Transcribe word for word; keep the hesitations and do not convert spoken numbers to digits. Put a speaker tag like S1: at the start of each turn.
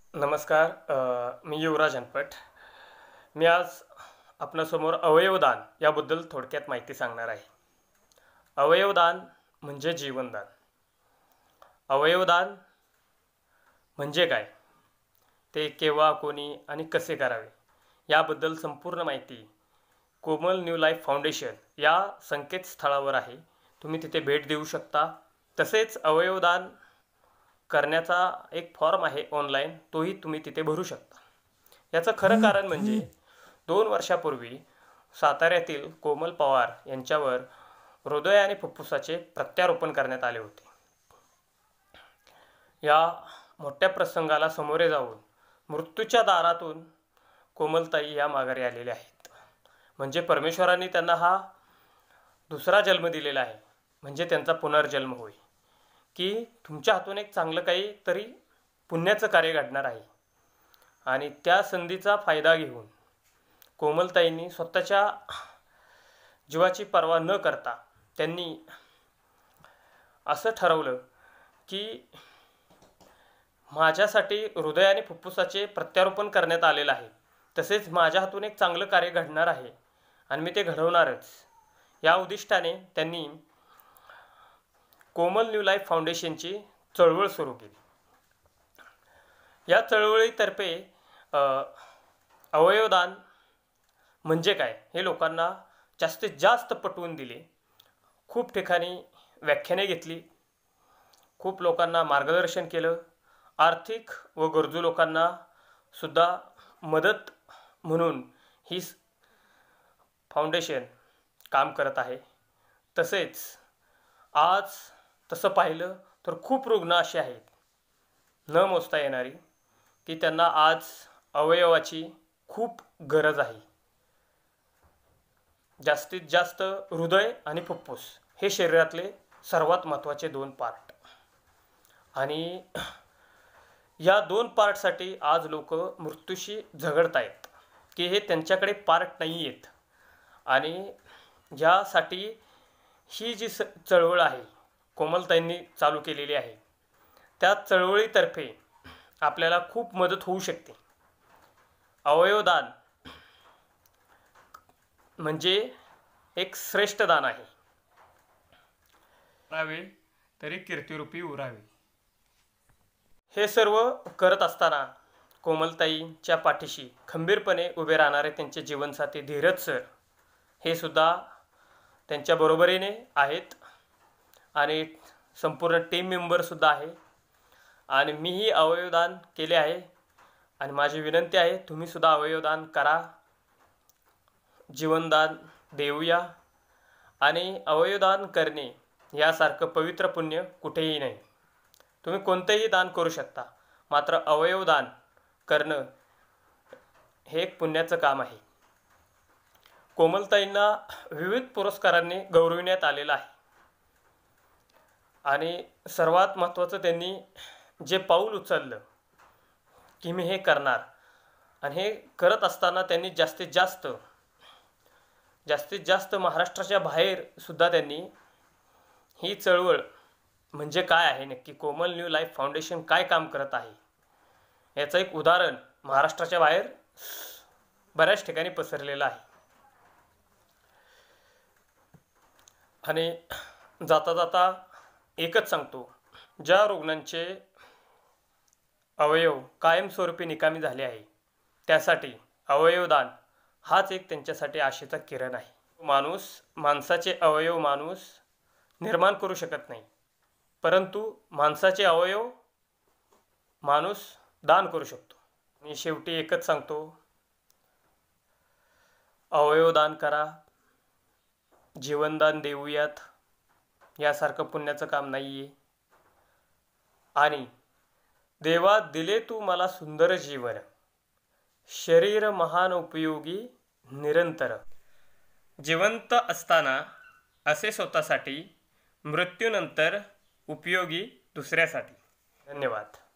S1: नमस्कार. अ, मी युवराज हनपट. मी आज आपणासमोर अवयवदान याबद्दल थोडक्यात माहिती सांगणार आहे. अवयवदान म्हणजे जीवनदान. अवयवदान म्हणजे काय, ते केव्हा, कोणी आणि कसे करावे याबद्दल संपूर्ण माहिती कोमल न्यू लाईफ फाउंडेशन या संकेतस्थळावर आहे. तुम्ही तिथे भेट देऊ शकता. तसेच अवयवदान करण्याचा एक फॉर्म आहे ऑनलाईन, तोही तुम्ही तिथे भरू शकता. याचं खरं कारण म्हणजे दोन वर्षापूर्वी साताऱ्यातील कोमल पवार यांच्यावर हृदय आणि फुफ्फुसाचे प्रत्यारोपण करण्यात आले होते. या मोठ्या प्रसंगाला सामोरे जाऊन मृत्यूच्या दारातून कोमलताई या माघारी आलेल्या आहेत. म्हणजे परमेश्वराने त्यांना हा दुसरा जन्म दिलेला आहे, म्हणजे त्यांचा पुनर्जन्म होय, की तुमच्या हातून एक चांगलं काही तरी पुण्याचं कार्य घडणार आहे. आणि त्या संधीचा फायदा घेऊन कोमलताईंनी स्वतःच्या जीवाची पर्वा न करता त्यांनी असं ठरवलं की माझ्यासाठी हृदय आणि फुफ्फुसाचे प्रत्यारोपण करण्यात आलेलं आहे, तसेच माझ्या हातून एक चांगलं कार्य घडणार आहे आणि मी ते घडवणारच. या उद्दिष्टाने त्यांनी कोमल न्यू लाईफ फाउंडेशनची चळवळ सुरू केली. या चळवळीतर्फे अवयवदान म्हणजे काय हे लोकांना जास्तीत जास्त पटवून दिले. खूप ठिकाणी व्याख्याने घेतली, खूप लोकांना मार्गदर्शन केलं. आर्थिक व गरजू लोकांना सुद्धा मदत म्हणून ही फाउंडेशन काम करत आहे. तसेच आज तसं पाहिलं तर खूप रुग्ण असे आहेत, न मोजता येणारी, की त्यांना आज अवयवाची खूप गरज आहे. जास्तीत जास्त हृदय आणि फुफ्फुस हे शरीरातले सर्वात महत्त्वाचे दोन पार्ट, आणि या दोन पार्टसाठी आज लोक मृत्यूशी झगडत आहेत, की हे त्यांच्याकडे पार्ट नाही आहेत. आणि ज्यासाठी ही जी स चळवळ आहे कोमलताईंनी चालू केलेली आहे, त्या चळवळीतर्फे आपल्याला खूप मदत होऊ शकते. अवयवदान म्हणजे एक श्रेष्ठ दान आहे. उरावे तरी कीर्तिरूपी उरावे. हे सर्व करत असताना कोमलताईंच्या पाठीशी खंबीरपणे उभे राहणारे त्यांचे जीवनसाथी धीरज सर हे सुद्धा त्यांच्या बरोबरीने आहेत, आणि संपूर्ण टीम मेंबरसुद्धा आहे. आणि मीही अवयवदान केले आहे, आणि माझी विनंती आहे तुम्हीसुद्धा अवयवदान करा, जीवनदान देऊया. आणि अवयवदान करणे यासारखं पवित्र पुण्य कुठेही नाही. तुम्ही कोणतेही दान करू शकता, मात्र अवयवदान करणं हे एक पुण्याचं काम आहे. कोमलताईंना विविध पुरस्कारांनी गौरविण्यात आलेलं आहे. आणि सर्वात महत्त्वाचं त्यांनी जे पाऊल उचललं की मी हे करणार, आणि हे करत असताना त्यांनी जास्तीत जास्त जास्तीत जास्त महाराष्ट्राच्या बाहेर सुद्धा त्यांनी ही चळवळ म्हणजे काय आहे नक्की, कोमल न्यू लाईफ फाउंडेशन काय काम करत आहे याचं एक उदाहरण महाराष्ट्राच्या बाहेर बऱ्याच ठिकाणी पसरलेलं आहे. आणि जाता जाता एकच सांगतो, ज्या रुग्णांचे अवयव कायमस्वरूपी निकामी झाले आहे त्यासाठी अवयवदान हाच एक त्यांच्यासाठी आशेचा किरण आहे. माणूस माणसाचे अवयव माणूस निर्माण करू शकत नाही, परंतु माणसाचे अवयव माणूस दान करू शकतो. मी शेवटी एकच सांगतो, अवयवदान करा, जीवनदान देऊयात. यासारखं पुण्याचं काम नाही आहे. आणि देवा दिले तू मला सुंदर जीवन, शरीर महान उपयोगी निरंतर. जिवंत असताना असे स्वतःसाठी, मृत्यूनंतर उपयोगी दुसऱ्यासाठी. धन्यवाद.